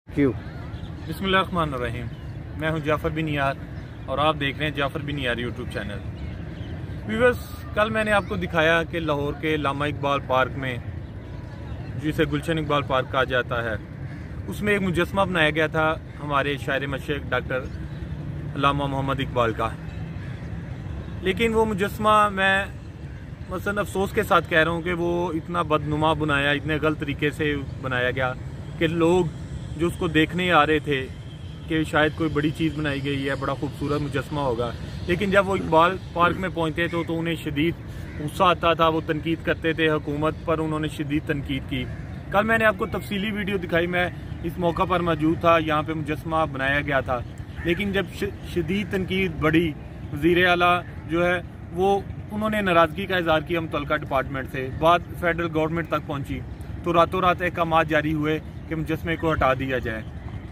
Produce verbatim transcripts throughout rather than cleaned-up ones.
क्यों? बिस्मिल्लाहिर्रहमानिर्रहीम। मैं हूं जाफ़र बिन यार और आप देख रहे हैं जाफ़र बिन यार यूट्यूब चैनल। व्यूअर्स, कल मैंने आपको दिखाया कि लाहौर के लामा इकबाल पार्क में, जिसे गुलशन इकबाल पार्क कहा जाता है, उसमें एक मुजस्मा बनाया गया था हमारे शायर मशरक़ डॉक्टर अल्लामा मोहम्मद इकबाल का। लेकिन वो मुजस्मा, मैं मसलन अफसोस के साथ कह रहा हूँ कि वो इतना बदनुमा बनाया, इतने गलत तरीके से बनाया गया कि लोग जो उसको देखने आ रहे थे कि शायद कोई बड़ी चीज़ बनाई गई है, बड़ा खूबसूरत मुजस्मा होगा, लेकिन जब वो इकबाल पार्क में पहुँचते तो, तो उन्हें शदीद गुस्सा आता था। वो तनकीद करते थे हुकूमत पर, उन्होंने शदीद तनकीद की। कल मैंने आपको तफसीली वीडियो दिखाई, मैं इस मौका पर मौजूद था, यहाँ पे मुजस्मा बनाया गया था। लेकिन जब शदीद तनकीद बढ़ी, वज़ीर आला जो है वो उन्होंने नाराज़गी का इज़हार किया मुतल्लिका डिपार्टमेंट से, बात फेडरल गवर्नमेंट तक पहुँची तो रातों रात अहकाम जारी हुए कि मुजस्मे को हटा दिया जाए।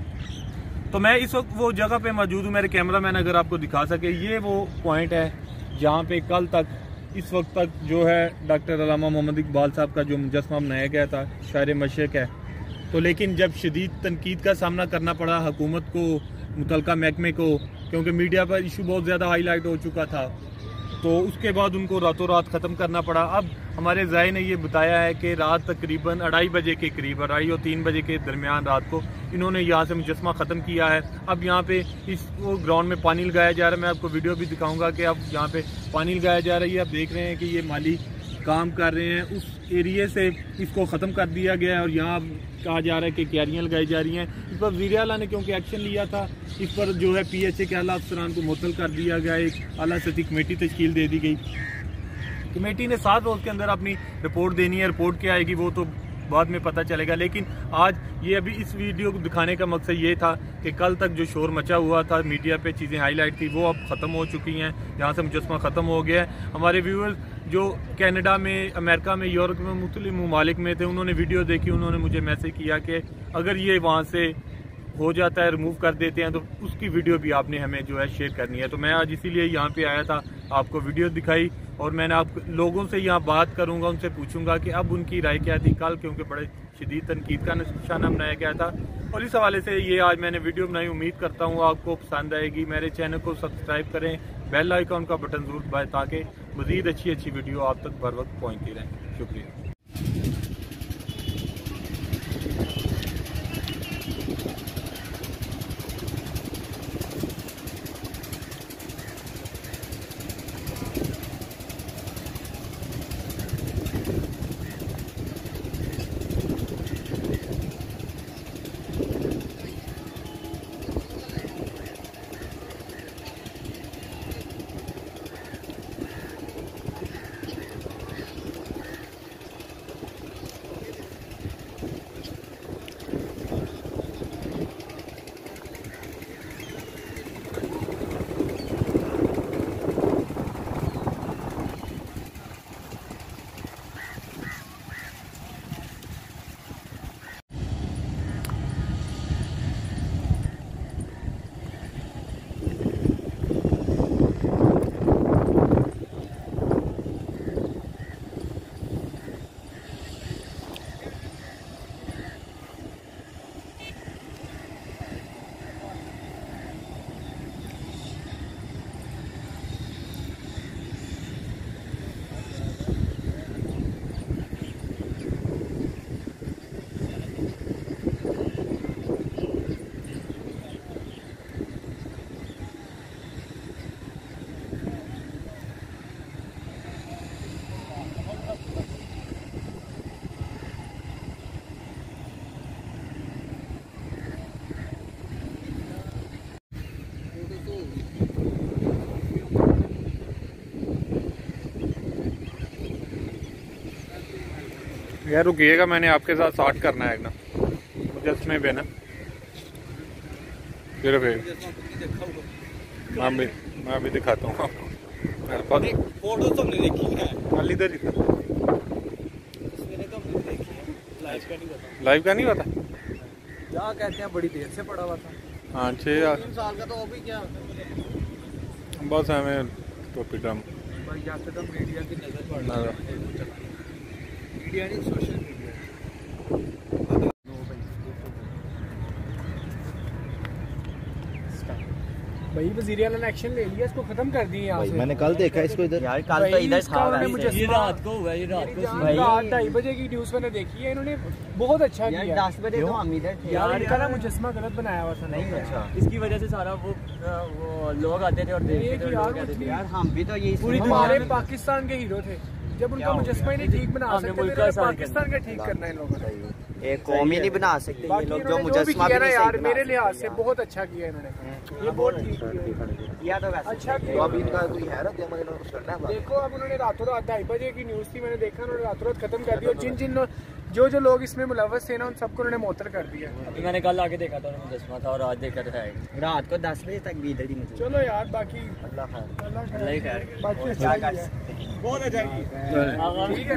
तो मैं इस वक्त वो जगह पे मौजूद हूँ, मेरे कैमरा मैन अगर आपको दिखा सके, ये वो पॉइंट है जहाँ पे कल तक, इस वक्त तक जो है डॉक्टर अल्लामा मोहम्मद इकबाल साहब का जो मुजस्मा बनाया गया था, शायर मशरक़ है। तो लेकिन जब शदीद तनकीद का सामना करना पड़ा हुकूमत को, मुतल्लिका महकमे को, क्योंकि मीडिया पर इशू बहुत ज़्यादा हाईलाइट हो चुका था, तो उसके बाद उनको रातों रात ख़त्म करना पड़ा। अब हमारे ज़ाय ने ये बताया है कि रात तकरीबन अढ़ाई बजे के करीब, अढ़ाई और तीन बजे के दरमियान रात को इन्होंने यहाँ से मुजस्मा ख़त्म किया है। अब यहाँ पे इस वो ग्राउंड में पानी लगाया जा रहा है, मैं आपको वीडियो भी दिखाऊंगा कि अब यहाँ पे पानी लगाया जा रहा है। आप देख रहे हैं कि ये माली काम कर रहे हैं, उस एरिए से इसको ख़त्म कर दिया गया है और यहाँ कहा जा रहा है कि क्यारियाँ लगाई जा रही हैं। इस पर वज़ीर आला ने क्योंकि एक्शन लिया था, इस पर जो है पी एच ए के आला अफसरान को मुअत्तल कर दिया गया, एक आला सतही कमेटी तश्कील दे दी गई। कमेटी ने सात रोज़ के अंदर अपनी रिपोर्ट देनी है, रिपोर्ट क्या आएगी वो तो बाद में पता चलेगा। लेकिन आज ये अभी इस वीडियो को दिखाने का मकसद ये था कि कल तक जो शोर मचा हुआ था, मीडिया पे चीज़ें हाईलाइट थी, वो अब ख़त्म हो चुकी हैं। यहाँ से मुजस्मा ख़त्म हो गया है। हमारे व्यूअर्स जो कनाडा में, अमेरिका में, यूरोप में, मुख्तलिफ ममालिक में थे, उन्होंने वीडियो देखी, उन्होंने मुझे मैसेज किया कि अगर ये वहाँ से हो जाता है, रिमूव कर देते हैं, तो उसकी वीडियो भी आपने हमें जो है शेयर करनी है। तो मैं आज इसीलिए यहाँ पे आया था, आपको वीडियो दिखाई और मैंने आप लोगों से यहाँ बात करूँगा, उनसे पूछूंगा कि अब उनकी राय क्या थी कल, क्योंकि बड़े शदीद तनकीद का निशाना बनाया गया था। और इस हवाले से ये आज मैंने वीडियो बनाई, उम्मीद करता हूँ आपको पसंद आएगी। मेरे चैनल को सब्सक्राइब करें, बेल आइकन का बटन ज़रूर दबाएं ताकि मज़ीद अच्छी अच्छी वीडियो आप तक बर वक्त पहुँचती रहें। शुक्रिया। यार रुकिएगा, मैंने आपके साथ शॉट करना है ना मुजस्मे पे ना, सिर्फ मैं भी मैं भी दिखाता हूँ आपको। फोटो तो हमने देखी है, खाली इधर ही था, लाइव का नहीं पता। लाइव का नहीं पता, क्या कहते हैं, बड़ी देर से पड़ा हुआ था। हाँ छः साल का, तो वो भी क्या बस हमें टोपी ड्रम भाई, यहाँ से तो मीडिया की नजर पड़ रहा है, मीडिया नहीं, सोशल मीडिया। भाई वज़ीर आला ने एक्शन ले लिया, इसको खत्म कर दिए यहाँ से। मैंने कल देखा इसको इधर यार कल तो इधर था वैसे। ये रात को हुआ, ये रात को रात ढाई बजे की न्यूज़ मैंने देखी है, इन्होंने बहुत अच्छा किया। दस बजे तो हम इधर थे यार, इनका ना मुजस्समा गलत बनाया हुआ था। नहीं अच्छा, इसकी वजह से सारा वो वो लोग आते थे और देखते थे, लोग कहते थे यार हम भी तो यही पूरी हमारे पाकिस्तान के हीरो थे। जब उनका मुजस्समा ही नहीं ठीक बना सकते, पाकिस्तान का ठीक करना है इन लोगों ने। एक कौम ही नहीं बना सकते ये लोग जो मुजस्समा भी यार, मेरे लिहाज से बहुत अच्छा किया इन्होंने, ये बहुत ठीक किया तो वैसे अच्छा किया। तो अभी इनका कोई है ना दिमाग में कुछ करना है। देखो अब उन्होंने रातों रात ढाई बजे की न्यूज़ थी, मैंने देखा उन्होंने रातों रात खत्म कर दिया। और जिन जिन जो जो लोग इसमें मुलव्वस थे ना, उन सबको उन्होंने मोतर कर दिया। मैंने कल आके देखा था मुजस्समा था, और आज देखा तो है रात को दस बजे तक भी इधर ही मुझे। चलो यार, बाकी अल्लाह खैर, अल्लाह ही खैर। बाकी अच्छा ही है। बहुत अच्छा किया, ठीक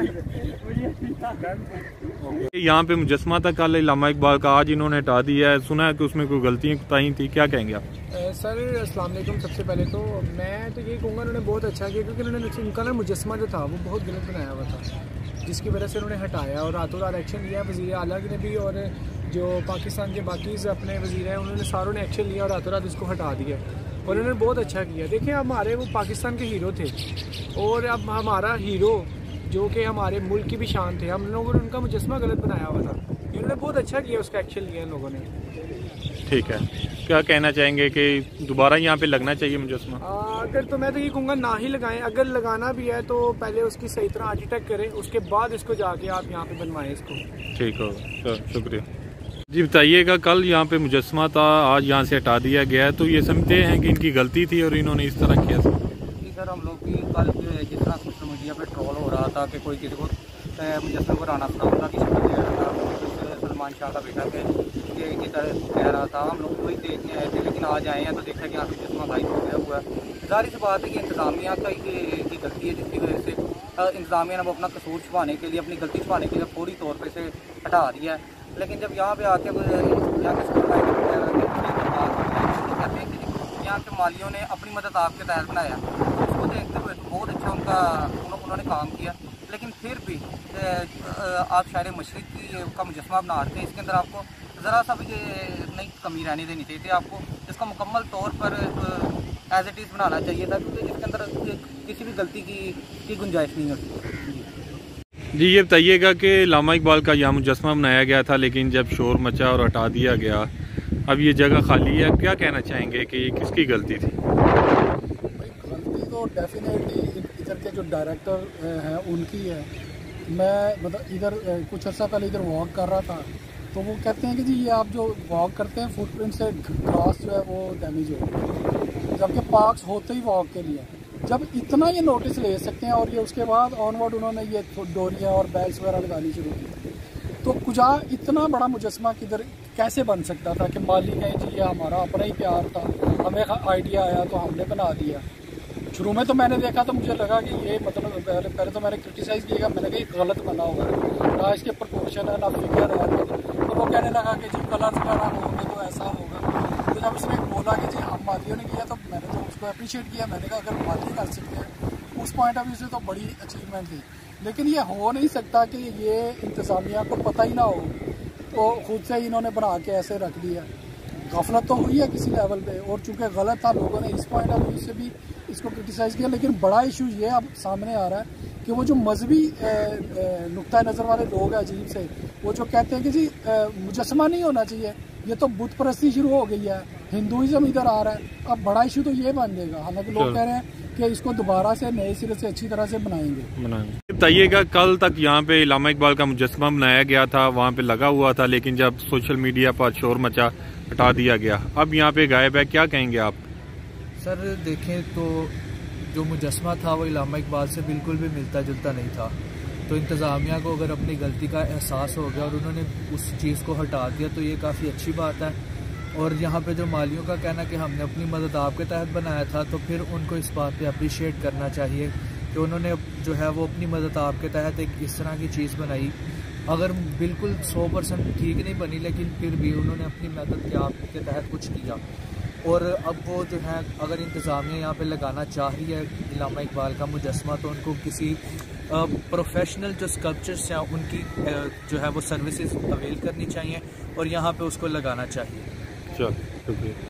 है। यहाँ पे मुजस्समा था कल इलामा इकबाल का, आज इन्होंने हटा दिया है। सुना है कि उसमें कोई गलतियाँ कोताही थी, क्या कहेंगे आप? सर अस्सलाम वालेकुम। सबसे पहले तो मैं तो यही कहूँगा उन्होंने बहुत अच्छा किया, क्योंकि उन्होंने उनका ना मुजस्समा जो था वो बहुत गलत बनाया हुआ था, जिसकी वजह से उन्होंने हटाया और रातों रात एक्शन लिया। वज़ीर आला ने भी और जो पाकिस्तान के बाकी अपने वज़ीर हैं, उन्होंने सारों ने एक्शन लिया और रातों रात इसको हटा दिया, और उन्होंने बहुत अच्छा किया। देखिए हमारे वो पाकिस्तान के हीरो थे, और अब हमारा हीरो जो कि हमारे मुल्क की भी शान थे, हम लोगों ने उनका मुजस्समा गलत बनाया हुआ था, इन्होंने बहुत अच्छा किया, उसका एक्शन लिया इन लोगों ने। ठीक है, क्या कहना चाहेंगे कि दोबारा यहाँ पे लगना चाहिए मुजस्समा? अगर तो मैं तो ये कहूँगा ना ही लगाएं, अगर लगाना भी है तो पहले उसकी सही तरह आर्किटेक्ट करें, उसके बाद इसको जाके आप यहाँ पे बनवाएं इसको। ठीक हो, शुक्रिया जी। बताइएगा, कल यहाँ पे मुजस्समा था, आज यहाँ से हटा दिया गया है, तो ये समझते हैं कि इनकी गलती थी और इन्होंने इस तरह किया? सर हम लोग भी कल जिस तरह सोशल मीडिया पे ट्रोल हो रहा था कि कोई किसी को मुजस्समा को राना सनाउल्लाह की शक्ल दे रहा था, सलमान शाह का बेटा थे, ये की तरह कह रहा था, हम लोग वही देखने आए थे, लेकिन आज आए हैं तो देखा कि यहाँ मुजस्समा गायब हो गया हुआ है। जाहिर सी बात है कि इंतजामिया का की गलती है, जिसकी वजह से इंतजामिया ने वो अपना कसूर छुपाने के लिए, अपनी गलती छुपाने के लिए पूरी तौर पर इसे हटा दिया है। लेकिन जब यहाँ पे आके यहाँ के स्कूल कहते हैं कि यहाँ के मालियों ने अपनी मदद आपके तहत बनाया, उसको देखते हुए बहुत अच्छा उनका उन्होंने काम किया। लेकिन फिर भी आप शायर मशरिक की का मुजस्समा बनाते हैं, इसके अंदर आपको ज़रा सा भी नई कमी रहने देनी चाहिए थी, आपको इसका मुकम्मल तौर पर एज इट इज़ बनाना चाहिए था, क्योंकि इसके अंदर किसी भी गलती की, की गुंजाइश नहीं होती। जी ये बताइएगा कि इलामा इकबाल का यहाँ मुजस्समा बनाया गया था, लेकिन जब शोर मचा और हटा दिया गया, अब ये जगह खाली है, क्या कहना चाहेंगे कि ये किसकी गलती थी? गलती तो डेफिनेटली इधर के जो डायरेक्टर हैं उनकी है। मैं मतलब इधर कुछ अर्सा पहले इधर वॉक कर रहा था, तो वो कहते हैं कि जी ये आप जो वॉक करते हैं फुटप्रिंट से ग्रास जो है वो डैमेज हो गया, जबकि पार्क्स होते ही वॉक के लिए। जब इतना ये नोटिस ले सकते हैं, और ये उसके बाद ऑनवर्ड उन्होंने ये डोरियाँ और बैल्स वगैरह लगानी शुरू की, तो कुजा इतना बड़ा मुजस्समा किधर कैसे बन सकता था कि मालिक है जी ये हमारा अपना ही प्यार था, हमें आइडिया आया तो हमने बना दिया। शुरू में तो मैंने देखा तो मुझे लगा कि ये मतलब पहले पहले तो मैंने क्रिटिसाइज़ किया, मैंने कहा ये गलत बना होगा, ना इसके प्रपोर्शन है ना फिगर है। तो वो कहने लगा कि जी कलर्स वगैरह होंगे तो ऐसा होगा। तो जब उसने बोला कि जी हम मालियों ने किया, तो मैंने तो उसको अप्रिशिएट किया। मैंने कहा अगर माली कर सकते हैं उस पॉइंट ऑफ व्यू से तो बड़ी अचीवमेंट थी। लेकिन ये हो नहीं सकता कि ये इंतज़ामिया को पता ही ना हो, तो खुद से इन्होंने बना के ऐसे रख दिया। गफलत तो हुई है किसी लेवल पे, और चूँकि गलत था लोगों ने इस पॉइंट ऑफ व्यू से भी इसको क्रिटिसाइज़ किया। लेकिन बड़ा इशू ये अब सामने आ रहा है कि वो जो मजहबी नुक्ता नज़र वाले लोग हैं अजीब से, वो जो कहते हैं कि जी मुजस्समा नहीं होना चाहिए, ये तो बुत परस्ती शुरू हो गई है, हिंदुइज्म इधर आ रहा है। अब बड़ा इशू तो ये बन जाएगा। हालांकि लोग कह रहे हैं कि इसको दोबारा से नए सिरे से अच्छी तरह से बनाएंगे बनाएंगे बताइएगा, कल तक यहाँ पे इलामा इकबाल का मुजस्समा बनाया गया था, वहाँ पे लगा हुआ था, लेकिन जब सोशल मीडिया पर शोर मचा हटा दिया गया, अब यहाँ पे गायब है, क्या कहेंगे आप? सर देखें तो जो मुजस्समा था वो इलामा इकबाल से बिल्कुल भी मिलता जुलता नहीं था। तो इंतज़ामिया को अगर अपनी गलती का एहसास हो गया और उन्होंने उस चीज़ को हटा दिया, तो ये काफ़ी अच्छी बात है। और यहाँ पे जो मालियों का कहना कि हमने अपनी मदद आपके तहत बनाया था, तो फिर उनको इस बात पे अप्रिशिएट करना चाहिए कि उन्होंने जो है वो अपनी मदद आपके तहत एक इस तरह की चीज़ बनाई। अगर बिल्कुल सौ परसेंट ठीक नहीं बनी, लेकिन फिर भी उन्होंने अपनी मदद के आपके तहत कुछ किया। और अब वो जो है अगर इंतज़ामिया यहाँ पे लगाना चाह रही है इलामा इकबाल का मुजस्समा, तो उनको किसी प्रोफेशनल जो स्कल्पचर्स हैं उनकी जो है वो सर्विसेज अवेल करनी चाहिए और यहाँ पे उसको लगाना चाहिए। चलो शुक्रिया।